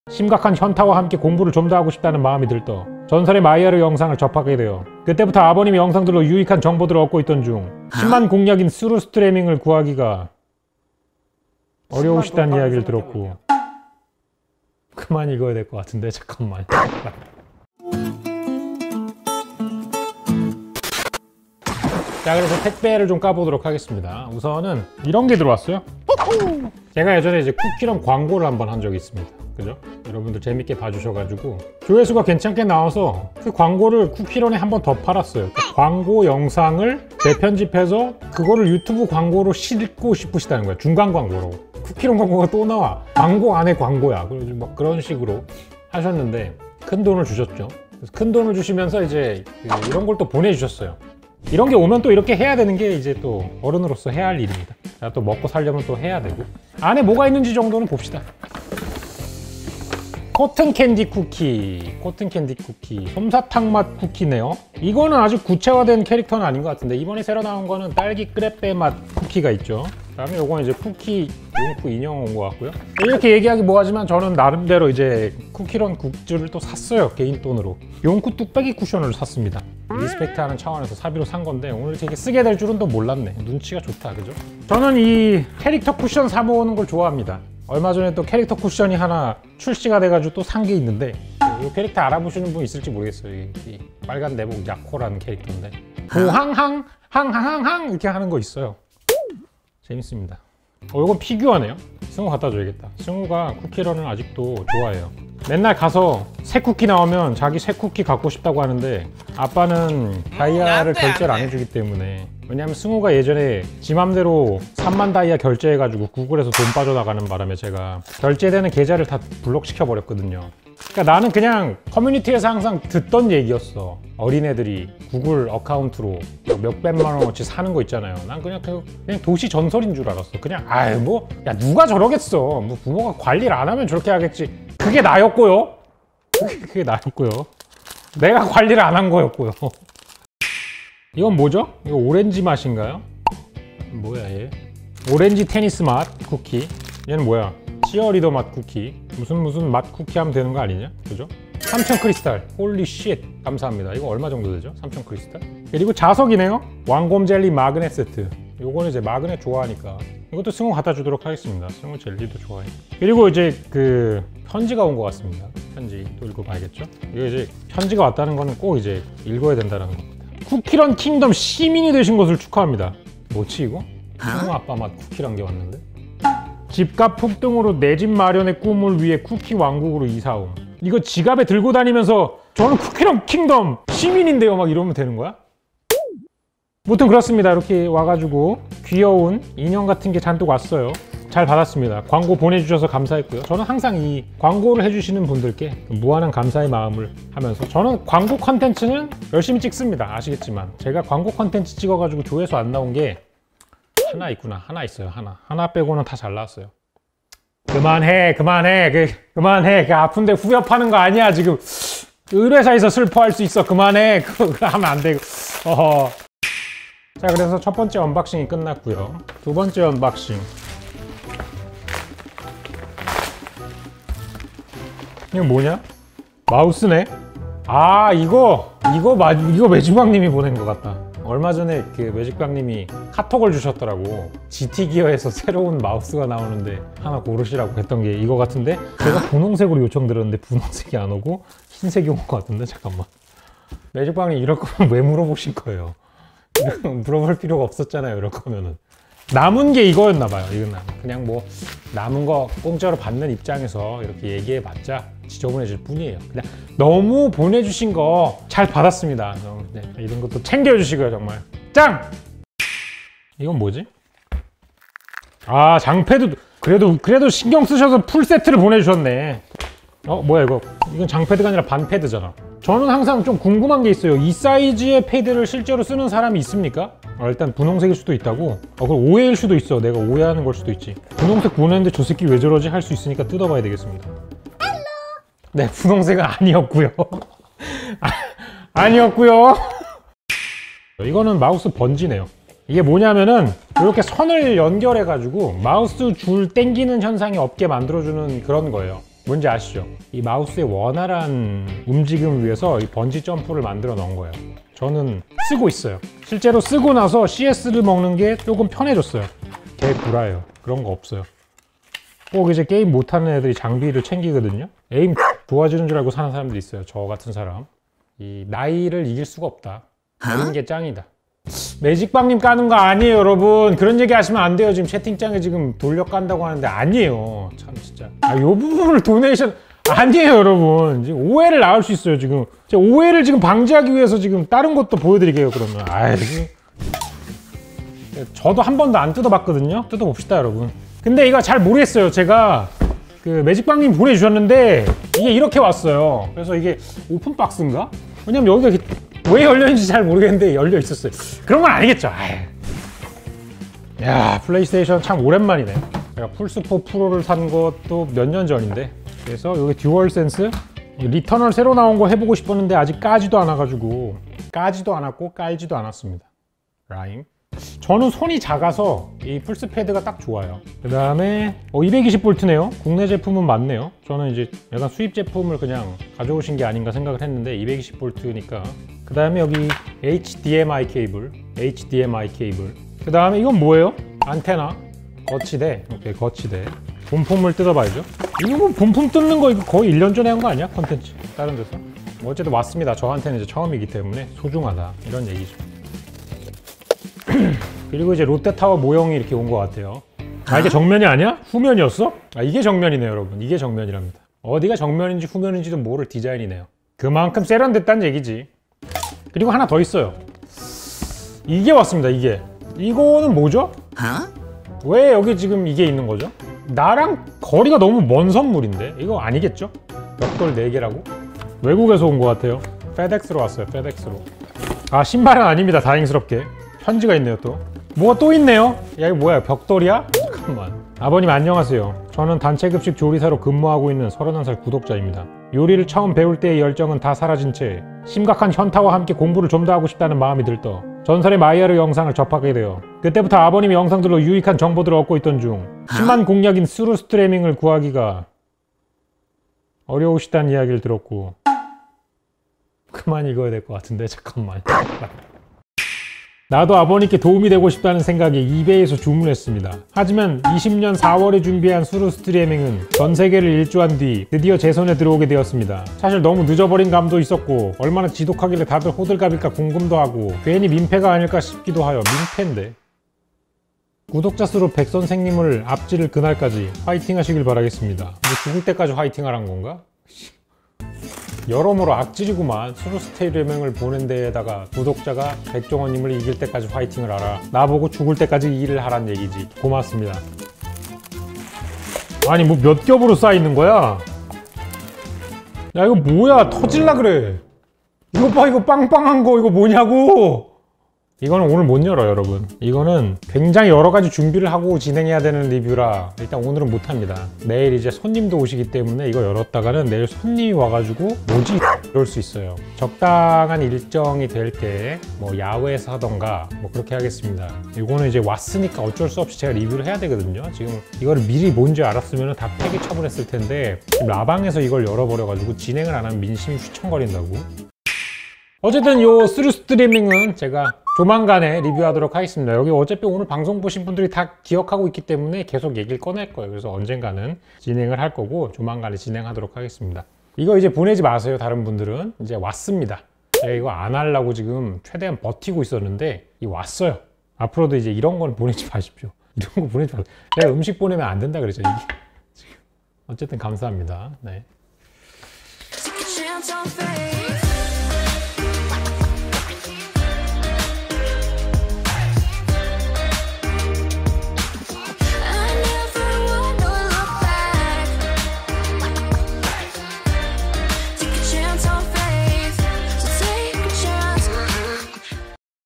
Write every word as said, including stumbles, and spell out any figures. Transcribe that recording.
심각한 현타와 함께 공부를 좀 더 하고 싶다는 마음이 들떠 전설의 마이아르 영상을 접하게 되어 그때부터 아버님의 영상들로 유익한 정보들을 얻고 있던 중 십만 공략인 스루 스트리밍을 구하기가 어려우시다는 이야기를 들었고 그만 읽어야 될 것 같은데 잠깐만. 자, 그래서 택배를 좀 까보도록 하겠습니다. 우선은 이런 게 들어왔어요. 제가 예전에 이제 쿠키런 광고를 한번 한 적이 있습니다. 그죠? 여러분들 재밌게 봐주셔가지고 조회수가 괜찮게 나와서 그 광고를 쿠키런에 한 번 더 팔았어요. 그 광고 영상을 재편집해서 그거를 유튜브 광고로 싣고 싶으시다는 거야. 중간 광고로. 쿠키런 광고가 또 나와. 광고 안에 광고야. 그래서 막 그런 식으로 하셨는데 큰 돈을 주셨죠. 그래서 큰 돈을 주시면서 이제 이런 걸 또 보내주셨어요. 이런 게 오면 또 이렇게 해야 되는 게 이제 또 어른으로서 해야 할 일입니다. 자, 또 먹고 살려면 또 해야 되고 안에 뭐가 있는지 정도는 봅시다. 코튼 캔디 쿠키, 코튼 캔디 쿠키, 솜사탕 맛 쿠키네요. 이거는 아직 구체화된 캐릭터는 아닌 것 같은데 이번에 새로 나온 거는 딸기 크레페 맛 쿠키가 있죠. 그다음에 요건 이제 쿠키 용쿠 인형 온 것 같고요. 이렇게 얘기하기 뭐하지만 저는 나름대로 이제 쿠키런 굿즈를 또 샀어요. 개인 돈으로 용쿠 뚝배기 쿠션을 샀습니다. 리스펙트하는 차원에서 사비로 산 건데 오늘 되게 쓰게 될 줄은 또 몰랐네. 눈치가 좋다, 그죠? 저는 이 캐릭터 쿠션 사 모으는 걸 좋아합니다. 얼마 전에 또 캐릭터 쿠션이 하나 출시가 돼가지고 또 산 게 있는데 이 캐릭터 알아보시는 분 있을지 모르겠어요. 이, 이 빨간 내복 야코라는 캐릭터인데 고항항 항항항항 이렇게 하는 거 있어요. 재밌습니다. 어, 이건 피규어네요. 승우 갖다 줘야겠다. 승우가 쿠키런을 아직도 좋아해요. 맨날 가서 새 쿠키 나오면 자기 새 쿠키 갖고 싶다고 하는데 아빠는 다이아를 결제를 안 해주기 때문에. 왜냐면 승우가 예전에 지 맘대로 삼만 다이아 결제해가지고 구글에서 돈 빠져나가는 바람에 제가 결제되는 계좌를 다 블록시켜 버렸거든요. 그러니까 나는 그냥 커뮤니티에서 항상 듣던 얘기였어. 어린애들이 구글 어카운트로 몇백만 원어치 사는 거 있잖아요. 난 그냥 그 그냥 도시 전설인 줄 알았어. 그냥 아이 뭐 야 누가 저러겠어. 뭐 부모가 관리를 안 하면 저렇게 하겠지. 그게 나였고요. 그게 나였고요. 내가 관리를 안 한 거였고요. 이건 뭐죠? 이거 오렌지 맛인가요? 뭐야 얘? 오렌지 테니스 맛 쿠키. 얘는 뭐야? 치어리더 맛 쿠키. 무슨 무슨 맛 쿠키 하면 되는 거 아니냐? 그죠? 삼천 크리스탈. 홀리 쉣. 감사합니다. 이거 얼마 정도 되죠? 삼천 크리스탈. 그리고 자석이네요. 왕곰 젤리 마그넷 세트. 요거는 이제 마그넷 좋아하니까 이것도 승우 갖다 주도록 하겠습니다. 승우 젤리도 좋아해. 그리고 이제 그 편지가 온 것 같습니다. 편지 또 읽어봐야겠죠? 이거 이제 편지가 왔다는 거는 꼭 이제 읽어야 된다는 겁니다. 쿠키런 킹덤 시민이 되신 것을 축하합니다. 뭐지 이거? 승우 아빠 맛 쿠키란 게 왔는데? 집값 폭등으로 내 집 마련의 꿈을 위해 쿠키 왕국으로 이사옴. 이거 지갑에 들고 다니면서 저는 쿠키런 킹덤 시민인데요 막 이러면 되는 거야? 무튼 그렇습니다. 이렇게 와가지고 귀여운 인형 같은 게 잔뜩 왔어요. 잘 받았습니다. 광고 보내주셔서 감사했고요. 저는 항상 이 광고를 해주시는 분들께 무한한 감사의 마음을 하면서 저는 광고 컨텐츠는 열심히 찍습니다. 아시겠지만 제가 광고 컨텐츠 찍어가지고 조회수 안 나온 게 하나 있구나. 하나 있어요. 하나. 하나 빼고는 다 잘 나왔어요. 그만해. 그만해. 그, 그만해. 그 아픈데 후벼파는 거 아니야. 지금 의뢰사에서 슬퍼할 수 있어. 그만해. 그거 하면 안 돼. 어허. 자, 그래서 첫 번째 언박싱이 끝났고요. 두 번째 언박싱. 이거 뭐냐? 마우스네? 아, 이거! 이거, 마, 이거 매직박님이 보낸 것 같다. 얼마 전에 그 매직박님이 카톡을 주셨더라고. 지티 기어에서 새로운 마우스가 나오는데 하나 고르시라고 했던 게 이거 같은데 제가 분홍색으로 요청드렸는데 분홍색이 안 오고 흰색이 온 것 같은데 잠깐만. 매직박님 이럴 거면 왜 물어보신 거예요? 물어볼 필요가 없었잖아요. 이럴 거면은 남은 게 이거였나 봐요. 이건 그냥 뭐 남은 거 공짜로 받는 입장에서 이렇게 얘기해봤자 지저분해질 뿐이에요. 그냥 너무 보내주신 거 잘 받았습니다. 네, 이런 것도 챙겨주시고요. 정말 짱! 이건 뭐지? 아, 장패드. 그래도 그래도 신경 쓰셔서 풀 세트를 보내주셨네. 어, 뭐야 이거? 이건 장패드가 아니라 반패드잖아. 저는 항상 좀 궁금한 게 있어요. 이 사이즈의 패드를 실제로 쓰는 사람이 있습니까? 어, 일단 분홍색일 수도 있다고? 어, 그럼 오해일 수도 있어. 내가 오해하는 걸 수도 있지. 분홍색 보냈는데 저 새끼 왜 저러지? 할 수 있으니까 뜯어봐야 되겠습니다. 네, 분홍색은 아니었고요. 아니었고요. 이거는 마우스 번지네요. 이게 뭐냐면은 이렇게 선을 연결해 가지고 마우스 줄 당기는 현상이 없게 만들어주는 그런 거예요. 뭔지 아시죠? 이 마우스의 원활한 움직임을 위해서 이 번지 점프를 만들어 놓은 거예요. 저는 쓰고 있어요. 실제로 쓰고 나서 씨에스를 먹는 게 조금 편해졌어요. 개 구라예요. 그런 거 없어요. 꼭 이제 게임 못하는 애들이 장비를 챙기거든요. 에임 좋아지는 줄 알고 사는 사람들이 있어요. 저 같은 사람. 이 나이를 이길 수가 없다. 이런 게 짱이다. 매직방님 까는 거 아니에요, 여러분. 그런 얘기 하시면 안 돼요. 지금 채팅창에 지금 돌려 깐다고 하는데 아니에요. 참 진짜. 아, 요 부분을 도네이션 아니에요, 여러분. 지금 오해를 나올 수 있어요. 지금 제가 오해를 지금 방지하기 위해서 지금 다른 것도 보여드릴게요. 그러면 아이, 저도 한 번도 안 뜯어봤거든요. 뜯어봅시다, 여러분. 근데 이거 잘 모르겠어요. 제가 그 매직방님 보내주셨는데 이게 이렇게 왔어요. 그래서 이게 오픈 박스인가? 왜냐면 여기가 이렇게 왜 열려있는지 잘 모르겠는데 열려 있었어요. 그런 건 아니겠죠. 아유. 야, 플레이스테이션 참 오랜만이네. 제가 플스포 프로를 산 것도 몇 년 전인데. 그래서 여기 듀얼 센스 리터널 새로 나온 거 해보고 싶었는데 아직 까지도 않아가지고 까지도 않았고 깔지도 않았습니다. 라임. 저는 손이 작아서 이 플스패드가 딱 좋아요. 그 다음에 어, 이백이십 볼트네요. 국내 제품은 맞네요. 저는 이제 약간 수입 제품을 그냥 가져오신 게 아닌가 생각을 했는데 이백이십 볼트니까. 그 다음에 여기 에이치디엠아이 케이블, 에이치디엠아이 케이블. 그 다음에 이건 뭐예요? 안테나, 거치대, 오케이, 거치대. 본품을 뜯어봐야죠. 이거 뭐 본품 뜯는 거 이거 거의 일 년 전에 한 거 아니야? 컨텐츠 다른 데서. 어쨌든 왔습니다. 저한테는 이제 처음이기 때문에 소중하다 이런 얘기죠. 그리고 이제 롯데타워 모형이 이렇게 온 것 같아요. 아, 이게 정면이 아니야? 후면이었어? 아, 이게 정면이네요, 여러분. 이게 정면이랍니다. 어디가 정면인지 후면인지도 모를 디자인이네요. 그만큼 세련됐다는 얘기지. 그리고 하나 더 있어요. 이게 왔습니다, 이게. 이거는 뭐죠? 왜 여기 지금 이게 있는 거죠? 나랑 거리가 너무 먼 선물인데? 이거 아니겠죠? 벽돌 네 개라고? 외국에서 온 것 같아요. 페덱스로 왔어요, 페덱스로. 아, 신발은 아닙니다, 다행스럽게. 편지가 있네요. 또 뭐가 또 있네요. 야, 이거 뭐야, 벽돌이야? 잠깐만. 아버님 안녕하세요. 저는 단체급식 조리사로 근무하고 있는 서른한 살 구독자입니다. 요리를 처음 배울 때의 열정은 다 사라진 채 심각한 현타와 함께 공부를 좀 더 하고 싶다는 마음이 들떠 전설의 마이아르 영상을 접하게 되어 그때부터 아버님의 영상들로 유익한 정보들을 얻고 있던 중 십만 공략인 스루 스트리밍을 구하기가 어려우시다는 이야기를 들었고 그만 읽어야 될 것 같은데 잠깐만. 나도 아버님께 도움이 되고 싶다는 생각에 이베이에서 주문했습니다. 하지만 이십 년 사월에 준비한 수루 스트리밍은 전 세계를 일주한 뒤 드디어 제 손에 들어오게 되었습니다. 사실 너무 늦어버린 감도 있었고 얼마나 지독하길래 다들 호들갑일까 궁금도 하고 괜히 민폐가 아닐까 싶기도 하여. 민폐인데. 구독자 수로 백 선생님을 앞지를 그날까지 화이팅 하시길 바라겠습니다. 뭐 죽을 때까지 화이팅 하란 건가? 여러모로 악질이구만. 수루 스트리밍을 보낸 데에다가 구독자가 백종원님을 이길 때까지 화이팅을 하라. 나보고 죽을 때까지 일을 하란 얘기지. 고맙습니다. 아니 뭐 몇 겹으로 쌓여있는 거야? 야 이거 뭐야, 터질라 그래. 이거 봐, 이거 빵빵한 거 이거 뭐냐고. 이거는 오늘 못 열어요, 여러분. 이거는 굉장히 여러 가지 준비를 하고 진행해야 되는 리뷰라 일단 오늘은 못합니다. 내일 이제 손님도 오시기 때문에 이거 열었다가는 내일 손님이 와가지고 뭐지? 이럴 수 있어요. 적당한 일정이 될 때 뭐 야외에서 하던가 뭐 그렇게 하겠습니다. 이거는 이제 왔으니까 어쩔 수 없이 제가 리뷰를 해야 되거든요. 지금 이거를 미리 뭔지 알았으면 다 폐기 처분했을 텐데 지금 라방에서 이걸 열어버려가지고 진행을 안 하면 민심이 휘청거린다고. 어쨌든 요 스루 스트리밍은 제가 조만간에 리뷰하도록 하겠습니다. 여기 어차피 오늘 방송 보신 분들이 다 기억하고 있기 때문에 계속 얘기를 꺼낼 거예요. 그래서 언젠가는 진행을 할 거고 조만간에 진행하도록 하겠습니다. 이거 이제 보내지 마세요. 다른 분들은. 이제 왔습니다. 제가 이거 안 하려고 지금 최대한 버티고 있었는데 이 왔어요. 앞으로도 이제 이런 건 보내지 마십시오. 이런 거 보내지 마세요. 내가 음식 보내면 안 된다 그랬죠. 이게 지금. 어쨌든 감사합니다. 네.